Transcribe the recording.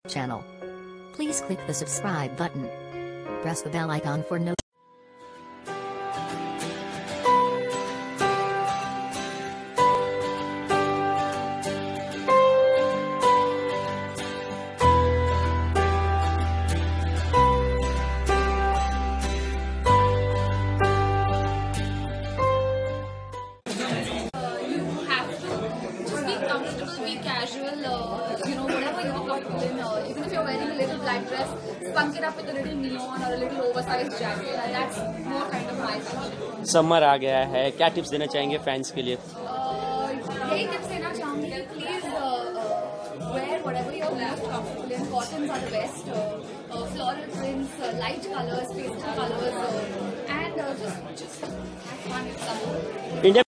channel. Please click the subscribe button. Press the bell icon for notifications. Be casual, whatever you're comfortable in. Even if you're wearing a little black dress, spunk it up with a little neon or a little oversized jacket. That's more kind of my fashion. Summer आ गया है, क्या tips देना चाहेंगे fans के लिए? यही tips देना चाहूँगी कि please wear whatever you're most comfortable in. Cottons are the best. Floral prints, light colors, pastel colors, and just have fun with summer. India